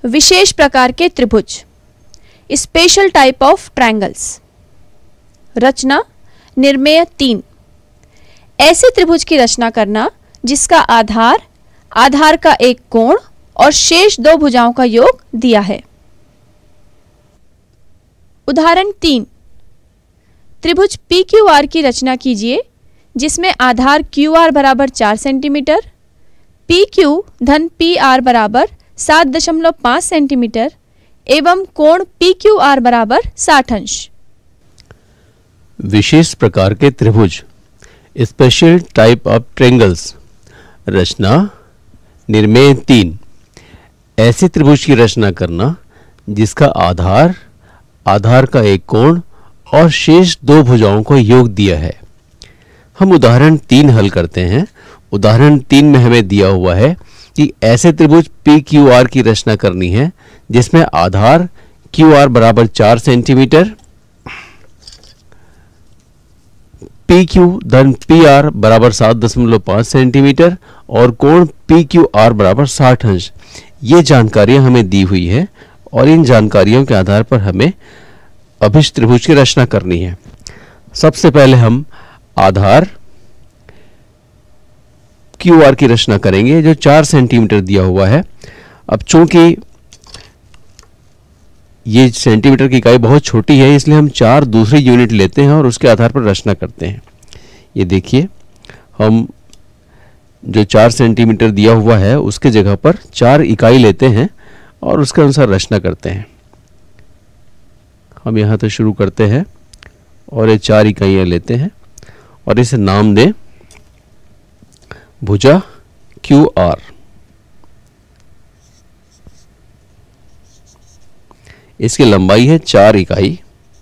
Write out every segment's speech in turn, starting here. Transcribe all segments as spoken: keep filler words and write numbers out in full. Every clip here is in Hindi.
विशेष प्रकार के त्रिभुज, स्पेशल टाइप ऑफ ट्रायंगल्स। रचना निर्मेय तीन, ऐसे त्रिभुज की रचना करना जिसका आधार, आधार का एक कोण और शेष दो भुजाओं का योग दिया है। उदाहरण तीन, त्रिभुज पी क्यू आर की रचना कीजिए जिसमें आधार क्यू आर बराबर चार सेंटीमीटर, पी क्यू धन पी आर बराबर सात दशमलव पाँच सेंटीमीटर एवं कोण पी क्यू आर बराबर साठ अंश। विशेष प्रकार के त्रिभुज, स्पेशल टाइप ऑफ ट्रायंगल्स। रचना निर्मेय तीन, ऐसे त्रिभुज की रचना करना जिसका आधार, आधार का एक कोण और शेष दो भुजाओं को योग दिया है। हम उदाहरण तीन हल करते हैं। उदाहरण तीन में हमें दिया हुआ है कि ऐसे त्रिभुज पी क्यू आर की रचना करनी है जिसमें आधार क्यू आर बराबर चार सेंटीमीटर, पी क्यू धन पी आर बराबर सात दशमलव पाँच सेंटीमीटर और कोण पी क्यू आर बराबर साठ अंश। ये जानकारियां हमें दी हुई है और इन जानकारियों के आधार पर हमें अभिष्ट त्रिभुज की रचना करनी है। सबसे पहले हम आधार क्यू आर की रचना करेंगे जो चार सेंटीमीटर दिया हुआ है। अब चूंकि ये सेंटीमीटर की इकाई बहुत छोटी है इसलिए हम चार दूसरी यूनिट लेते हैं और उसके आधार पर रचना करते हैं। ये देखिए, हम जो चार सेंटीमीटर दिया हुआ है उसके जगह पर चार इकाई लेते हैं और उसके अनुसार रचना करते हैं। हम यहाँ से शुरू करते हैं और ये चार इकाइयाँ लेते हैं और इसे नाम दें भुजा क्यू आर। इसकी लंबाई है चार इकाई।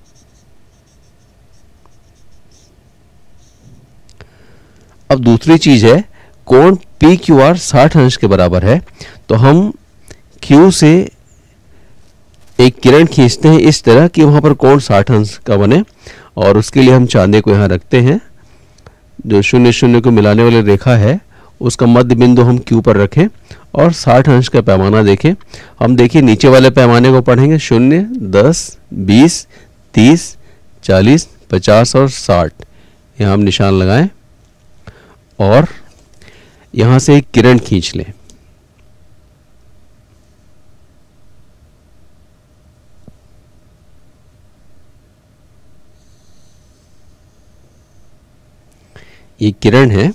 अब दूसरी चीज है कोण पी क्यू आर साठ अंश के बराबर है, तो हम Q से एक किरण खींचते हैं इस तरह कि वहां पर कोण साठ अंश का बने और उसके लिए हम चांदे को यहां रखते हैं। जो शून्य शून्य को मिलाने वाली रेखा है उसका मध्य बिंदु हम Q पर रखें और साठ अंश का पैमाना देखें। हम देखिए नीचे वाले पैमाने को पढ़ेंगे, शून्य, दस, बीस, तीस, चालीस, पचास और साठ। यहाँ हम निशान लगाएं और यहाँ से एक किरण खींच लें। ये किरण है,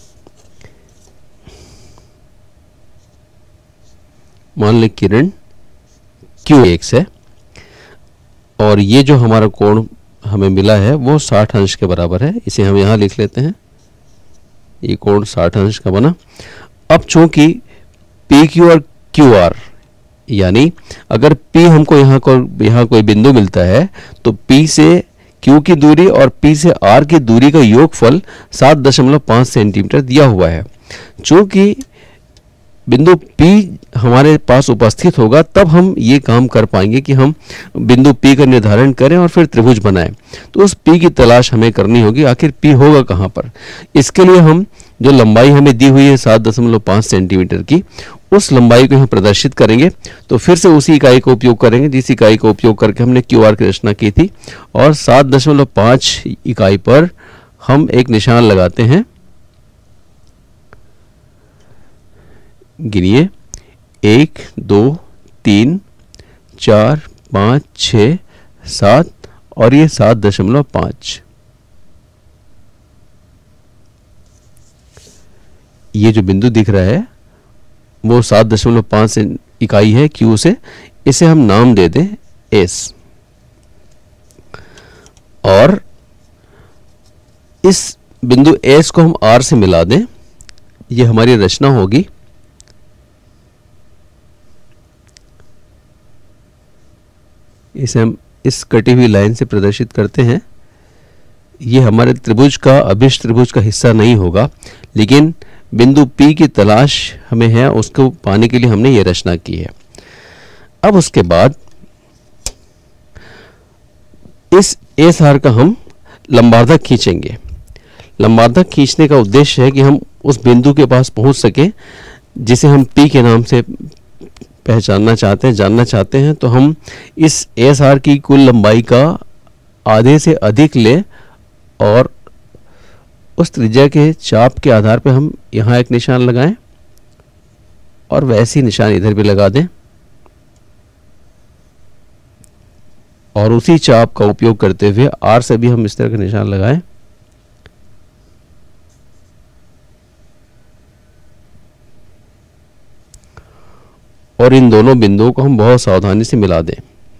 मान लें किरण क्यू एक्स है और ये जो हमारा कोण हमें मिला है वो साठ अंश के बराबर है। इसे हम यहाँ लिख लेते हैं। ये कोण साठ अंश का बना। अब चूंकि पी क्यू और क्यू आर यानी अगर P हमको यहाँ को यहाँ कोई बिंदु मिलता है तो P से Q की दूरी और P से R की दूरी का योगफल सात दशमलव पाँच सेंटीमीटर दिया हुआ है। चूंकि बिंदु P हमारे पास उपस्थित होगा तब हम ये काम कर पाएंगे कि हम बिंदु P का निर्धारण करें और फिर त्रिभुज बनाएं। तो उस P की तलाश हमें करनी होगी, आखिर P होगा कहाँ पर। इसके लिए हम जो लंबाई हमें दी हुई है सात दशमलव पाँच सेंटीमीटर की, उस लंबाई को यहाँ प्रदर्शित करेंगे। तो फिर से उसी इकाई का उपयोग करेंगे जिस इकाई का उपयोग करके हमने क्यू आर की रचना की थी और सात दशमलव पाँच इकाई पर हम एक निशान लगाते हैं। गिनिए, एक, दो, तीन, चार, पाँच, छः, सात और ये सात दशमलव पाँच। ये जो बिंदु दिख रहा है वो सात दशमलव पाँच इकाई है Q से। इसे हम नाम दे दें S और इस बिंदु S को हम R से मिला दें। ये हमारी रचना होगी। इसे हम इस कटी हुई लाइन से प्रदर्शित करते हैं। ये हमारे त्रिभुज का, अभिष्ट त्रिभुज का हिस्सा नहीं होगा, लेकिन बिंदु P की तलाश हमें है, उसको पाने के लिए हमने ये रचना की है। अब उसके बाद इस एस आर का हम लंबार्धक खींचेंगे। लंबार्धक खींचने का उद्देश्य है कि हम उस बिंदु के पास पहुंच सके जिसे हम P के नाम से पहचानना चाहते हैं, जानना चाहते हैं, तो हम इस एस आर की कुल लंबाई का आधे से अधिक लें और उस त्रिज्या के चाप के आधार पर हम यहाँ एक निशान लगाएं और वैसी निशान इधर भी लगा दें और उसी चाप का उपयोग करते हुए आर से भी हम इस तरह का निशान लगाएं। और इन दोनों बिंदुओं को हम बहुत सावधानी से मिला दें।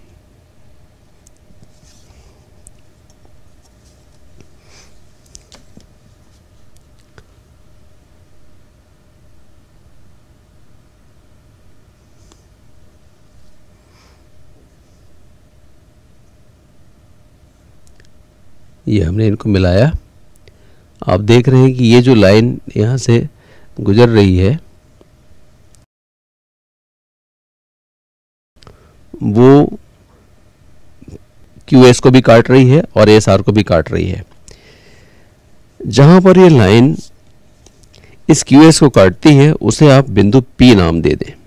ये हमने इनको मिलाया। आप देख रहे हैं कि ये जो लाइन यहाँ से गुजर रही है वो क्यू एस को भी काट रही है और एस आर को भी काट रही है। जहां पर ये लाइन इस क्यू एस को काटती है उसे आप बिंदु P नाम दे दें।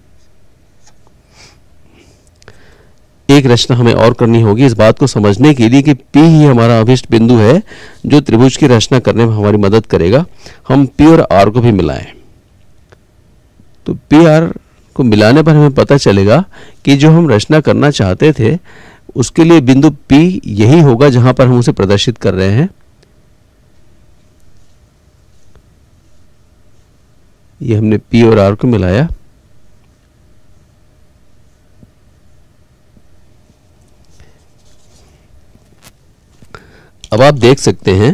एक रचना हमें और करनी होगी इस बात को समझने के लिए कि P ही हमारा अभिष्ट बिंदु है जो त्रिभुज की रचना करने में हमारी मदद करेगा। हम P और R को भी मिलाएं तो P R को मिलाने पर हमें पता चलेगा कि जो हम रचना करना चाहते थे उसके लिए बिंदु P यही होगा जहां पर हम उसे प्रदर्शित कर रहे हैं। ये हमने P और R को मिलाया। अब आप देख सकते हैं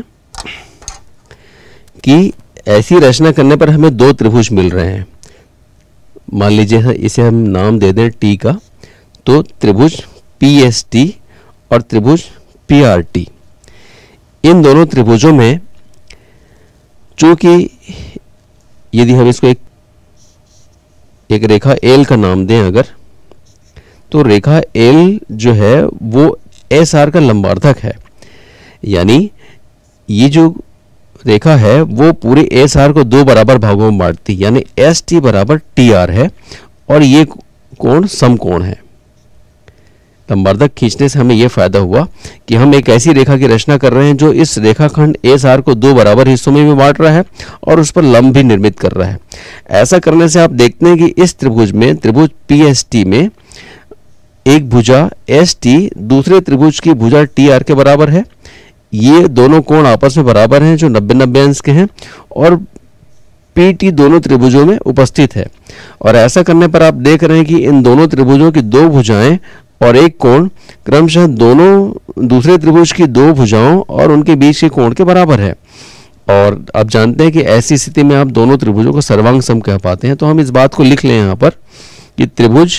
कि ऐसी रचना करने पर हमें दो त्रिभुज मिल रहे हैं। मान लीजिए इसे हम नाम दे दें T का, तो त्रिभुज P S T और त्रिभुज P R T। इन दोनों त्रिभुजों में चूंकि यदि हम इसको एक एक रेखा L का नाम दें अगर, तो रेखा L जो है वो S R का लंबार्धक है। यानी ये जो रेखा है वो पूरे एस आर को दो बराबर भागों में बांटती, यानी एस टी बराबर टी आर है और ये कोण समकोण है। लंबार्धक खींचने से हमें यह फायदा हुआ कि हम एक ऐसी रेखा की रचना कर रहे हैं जो इस रेखाखंड एस आर को दो बराबर हिस्सों में भी बांट रहा है और उस पर लंब भी निर्मित कर रहा है। ऐसा करने से आप देखते हैं कि इस त्रिभुज में, त्रिभुज पी एस टी में, एक भुजा एस टी दूसरे त्रिभुज की भुजा टी आर के बराबर है। ये दोनों कोण आपस में बराबर हैं जो नब्बे नब्बे अंश के हैं और पी टी दोनों त्रिभुजों में उपस्थित है। और ऐसा करने पर आप देख रहे हैं कि इन दोनों त्रिभुजों की दो भुजाएं और एक कोण क्रमशः दोनों दूसरे त्रिभुज की दो भुजाओं और उनके बीच के कोण के बराबर है। और आप जानते हैं कि ऐसी स्थिति में आप दोनों त्रिभुजों को सर्वांग सम कह पाते हैं। तो हम इस बात को लिख लें यहाँ पर कि त्रिभुज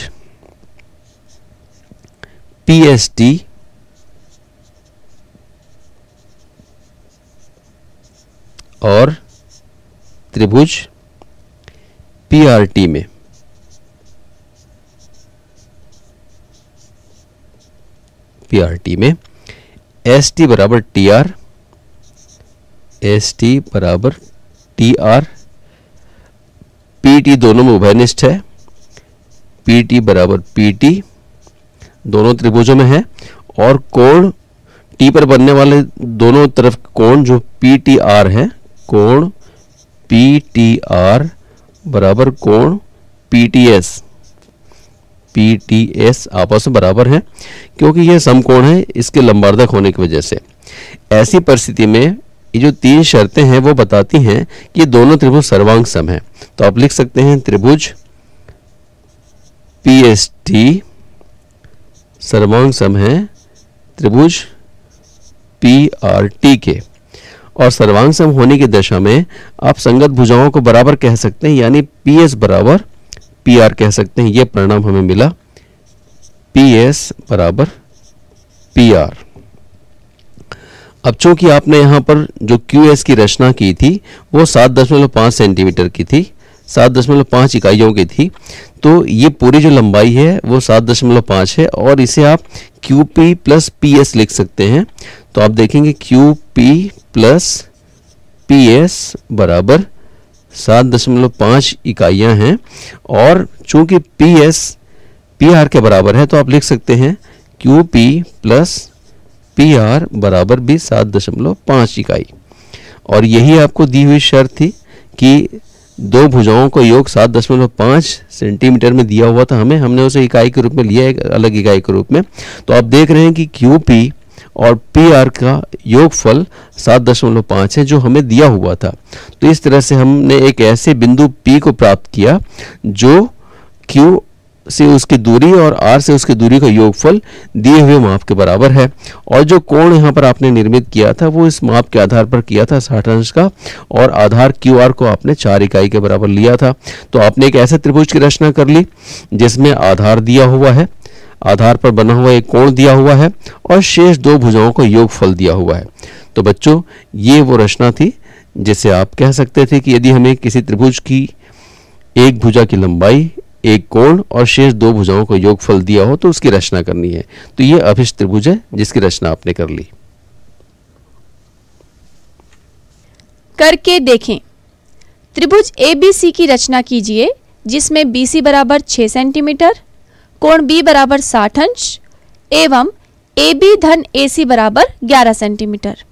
पी एस टी और त्रिभुज पी आर टी में पी आर टी में एस टी बराबर टी आर, एस टी बराबर टी आर, पी टी दोनों में उभयनिष्ठ है, पी टी बराबर पी टी दोनों त्रिभुजों में है और कोण टी पर बनने वाले दोनों तरफ कोण जो पी टी आर है, कोण पी टी आर बराबर कोण P T S, P T S आपस में बराबर हैं क्योंकि यह समकोण है इसके लंबार्धक होने की वजह से। ऐसी परिस्थिति में ये जो तीन शर्तें हैं वो बताती हैं कि दोनों त्रिभुज सर्वांग सम हैं। तो आप लिख सकते हैं त्रिभुज पी एस टी सर्वांग सम है त्रिभुज पी आर टी के, और सर्वांग सम होने की दशा में आप संगत भुजाओं को बराबर कह सकते हैं, यानी पी एस बराबर पी आर कह सकते हैं। यह परिणाम हमें मिला, पी एस बराबर पी आर। अब चूंकि आपने यहां पर जो क्यू एस की रचना की थी वो सात दशमलव पाँच सेंटीमीटर की थी, सात दशमलव पाँच इकाइयों की थी, तो ये पूरी जो लंबाई है वो सात दशमलव पाँच है और इसे आप Q P plus P S लिख सकते हैं। तो आप देखेंगे Q P plus P S बराबर सात दशमलव पाँच इकाइयाँ हैं और चूंकि पी एस पी आर के बराबर है, तो आप लिख सकते हैं Q P plus P R बराबर भी सात दशमलव पाँच इकाई। और यही आपको दी हुई शर्त थी कि दो भुजाओं का योग सात दशमलव पाँच सेंटीमीटर में दिया हुआ था हमें, हमने उसे इकाई के रूप में लिया, एक अलग इकाई के रूप में। तो आप देख रहे हैं कि क्यू पी और पी आर का योगफल सात दशमलव पाँच है जो हमें दिया हुआ था। तो इस तरह से हमने एक ऐसे बिंदु P को प्राप्त किया जो Q से उसकी दूरी और R से उसकी दूरी का योगफल दिए हुए माप के बराबर है। और जो कोण यहाँ पर आपने निर्मित किया था वो इस माप के आधार पर किया था साठ अंश का, और आधार क्यू आर को आपने चार इकाई के बराबर लिया था। तो आपने एक ऐसे त्रिभुज की रचना कर ली जिसमें आधार दिया हुआ है, आधार पर बना हुआ एक कोण दिया हुआ है और शेष दो भुजाओं का योगफल दिया हुआ है। तो बच्चों, ये वो रचना थी जिसे आप कह सकते थे कि यदि हमें किसी त्रिभुज की एक भुजा की लंबाई, एक कोण और शेष दो भुजाओं का योगफल दिया हो तो उसकी रचना करनी है। तो ये अभिष्ट त्रिभुज है जिसकी रचना आपने कर ली। करके देखें। त्रिभुज ए बी सी की रचना कीजिए जिसमें बी सी बराबर छः सेंटीमीटर, कोण बी बराबर साठ अंश एवं ए बी धन ए सी बराबर ग्यारह सेंटीमीटर।